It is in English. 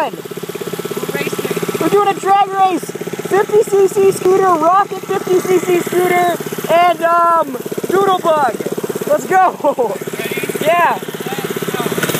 doing? We're racing. We're doing a drag race. 50cc scooter, rocket 50cc scooter, and Doodle bug. Let's go. Ready? Yeah. Let's go.